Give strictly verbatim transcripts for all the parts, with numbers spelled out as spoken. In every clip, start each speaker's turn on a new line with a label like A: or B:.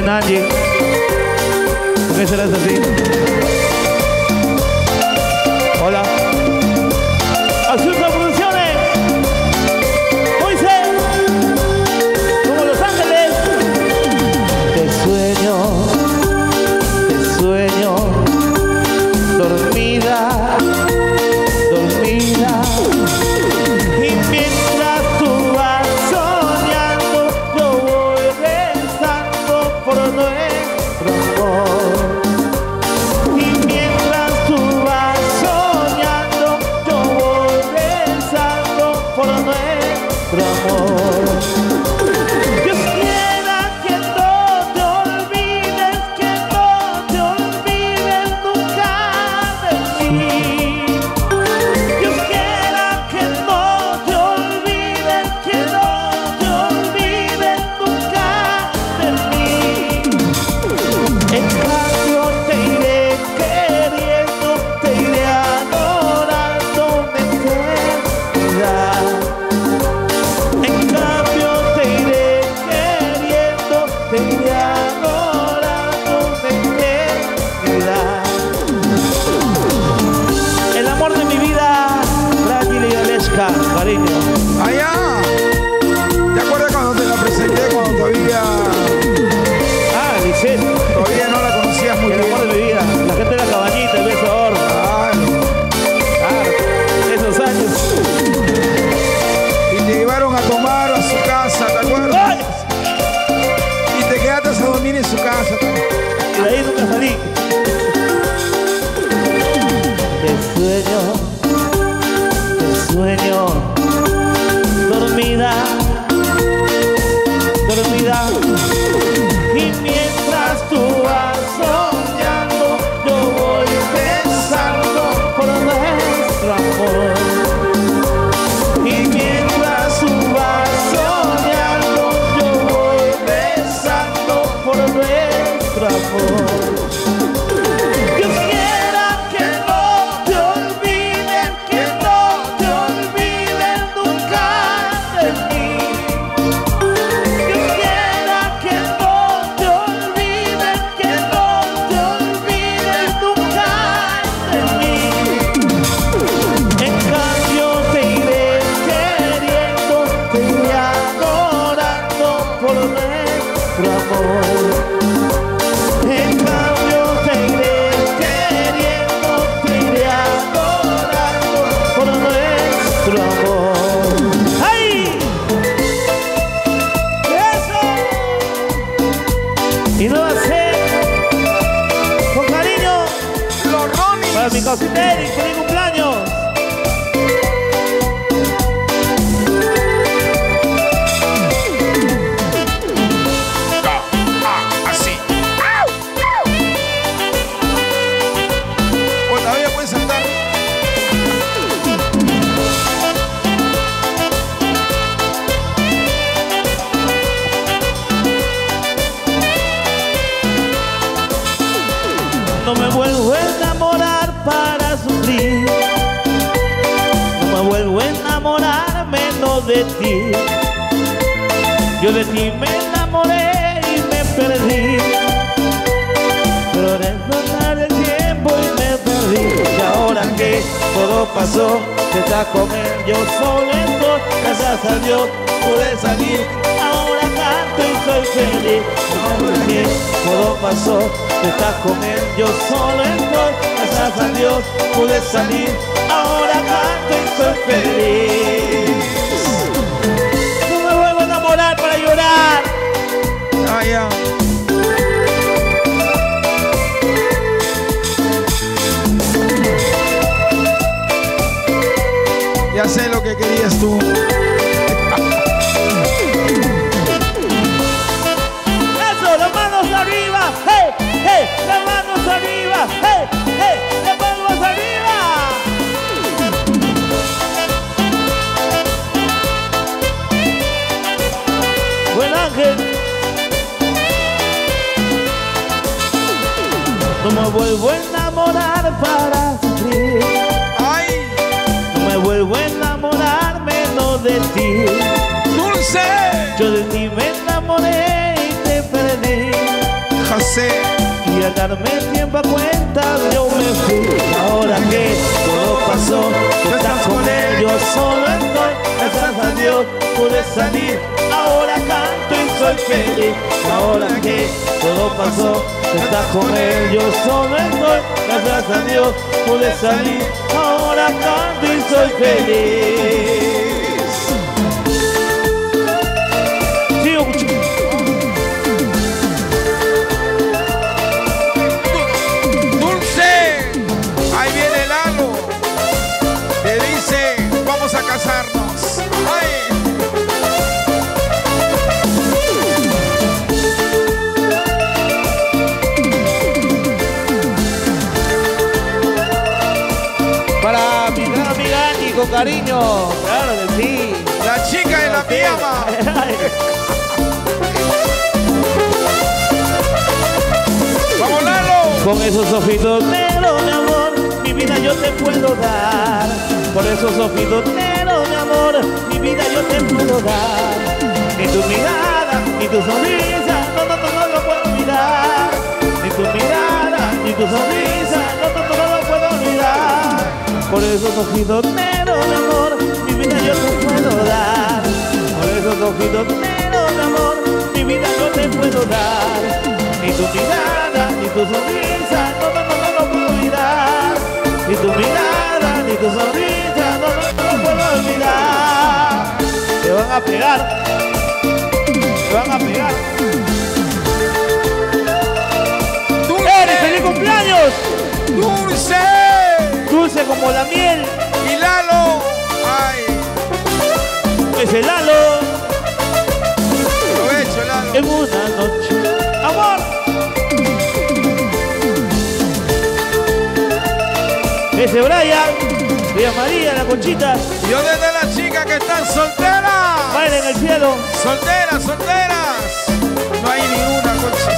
A: Buena Angie. ¿Por qué serás así? Hola. Azúcar Producciones. Moisés. Como Los Ángeles. Te sueño. Te sueño. Dormida. Dormida. Y mientras tú vas soñando, yo voy rezando por nuestro amor. Y mientras tú vas soñando, yo voy rezando por nuestro amor. Dios quiera que no te olvides, que no te olvides nunca de mí. Dios quiera que no te olvides, que no te olvides nunca de mí. En cambio te iré queriendo, te iré adorando en eternidad. En cambio te iré queriendo, te iré adorando en eternidad. El amor de mi vida, Frágil y Aleska, cariño.
B: Allá. ¿Te acuerdas cuando te la presenté? Cuando todavía,
A: Ah, Lisette,
B: todavía no la conocías muy
A: el
B: bien.
A: amor de mi vida. La gente de la cabañita, el beso ahora.
B: Claro.
A: Claro, esos años.
B: Y te llevaron a tomar a su casa, ¿te acuerdas?
A: ¡Ay!
B: Y te quedaste a dormir en su casa.
A: Y de ahí nunca salí. Te sueño, te sueño, dormida, dormida. Y mientras tú vas soñando, yo voy pensando por nuestro amor. Y mientras tú vas soñando, yo voy pensando por nuestro amor. Dios quiera que no te olvides, que no te olvides nunca de mí. Dios quiera que no te olvides, que no te olvides nunca de mí. En cambio te iré queriendo, te iré adorando por nuestro amor. En cambio te iré queriendo, te iré adorando por nuestro amor. ¡Ay! ¡Eso! Y no va a ser con cariño
B: Los Ronis.
A: para mi cosita Eric, feliz cumpleaños.
B: Así. O todavía puedes saltar.
A: No me vuelvo a enamorar para sufrir. No me vuelvo a enamorar menos de ti. Yo de ti me enamoré y me perdí. Pero en pasar el tiempo y me perdí. Y ahora que todo pasó, te estás con él, yo solo estoy. Gracias a Dios pude salir. Ahora canto y soy feliz. Ahora que todo pasó, te estás con él, yo solo estoy. Gracias a Dios pude salir. Ahora canto y soy feliz. No me vuelvo a enamorar para llorar.
B: Ah, ya. Ya sé lo que querías tú.
A: Eso, las manos arriba. ¡Hey! ¡Hey! Las manos arriba. ¡Hey! ¡Hey! Las manos arriba. Buen Ángel. No me vuelvo a enamorar para sufrir.
B: ¡Ay!
A: No me vuelvo a enamorar menos de ti.
B: ¡Dulce!
A: Yo de ti me enamoré y te perdí.
B: Dulce.
A: Y al darme tiempo a cuenta yo me fui. Ahora que todo pasó, tú estás con él, yo solo estoy. Gracias a Dios pude salir. Ahora canto y soy feliz. Ahora que todo pasó, tú estás con él, yo solo estoy. Gracias a Dios pude salir. Ahora canto y soy feliz. Sigo escuchando.
B: A casarnos. ¡Ay!
A: Para mi gran amiga Ani, con cariño, claro que sí.
B: La chica de la pijama. ¡Vamos, Lalo!
A: Con esos ojitos negros, mi amor, mi vida yo te puedo dar. Por esos ojitos negros, mi amor, mi vida yo te puedo dar. Ni tu mirada, ni tu sonrisa, no, no, no, no lo puedo olvidar. Ni tu mirada, ni tu sonrisa, no, no, no, no lo puedo olvidar. Por esos ojitos negros, mi amor, mi vida yo te puedo dar. Por esos ojitos negros, mi amor, mi vida yo te puedo dar. Ni tu mirada, ni tu sonrisa, no, no, no, no lo puedo olvidar. Ni tu mirada, ni tu sonrisa, no, no, no lo puedo olvidar. Te van a pegar, te van a pegar. ¡Dulce! ¡Feliz cumpleaños!
B: ¡Dulce!
A: Dulce como la miel.
B: Y Lalo. ¡Ay!
A: Ese Lalo.
B: Aprovecho, Lalo.
A: En una noche, amor. Ese Brian, María María, la Conchita.
B: Yo desde las chicas que están solteras.
A: Baila en el cielo.
B: Solteras, solteras. No hay ninguna, Conchita.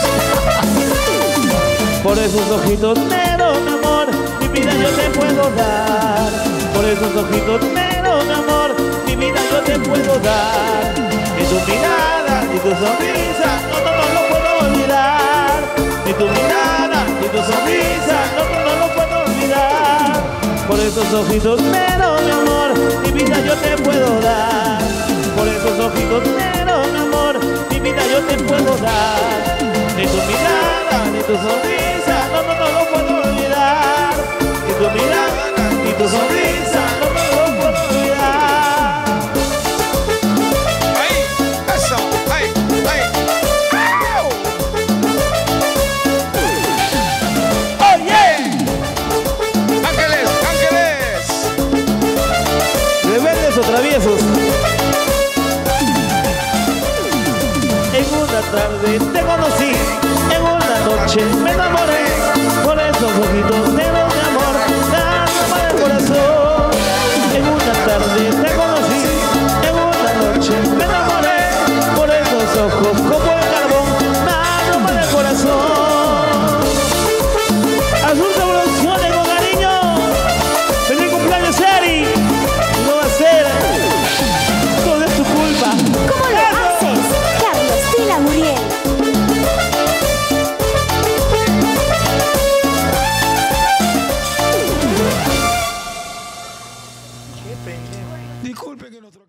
A: Por esos ojitos negros, mi amor, mi vida yo te puedo dar. Por esos ojitos negros, mi amor, mi vida yo te puedo dar. Ni tu mirada, ni tu sonrisa, no, no, no lo puedo olvidar. Ni tu mirada, ni tu sonrisa, no, no, no lo puedo olvidar. Por esos ojitos negros, mi amor, mi vida yo te puedo dar. Por esos ojitos negros, mi amor, mi vida yo te puedo dar. Ni tu mirada, ni tu sonrisa, no, no, no lo puedo olvidar. Ni tu mirada, ni tu sonrisa, no, no, no lo puedo olvidar.
B: ¡Ay! ¡Eso! ¡Ay! ¡Ay! ¡Au!
A: ¡Oh, yeah!
B: ¡Ángeles! ¡Ángeles!
A: Rebeldes o traviesos. En una tarde te conocí, en una noche me enamoré. Por esos ojitos negros de amor, dándome el corazón. En una tarde te conocí, en una noche me enamoré. Por esos ojos como el carbón, dándome el corazón. Azul de evoluciones con cariño. Feliz cumpleaños, Eri. No va a ser, todo es tu culpa.
C: ¿Cómo lo haces, Carlos de la Muriel?
B: Disculpe que nosotros...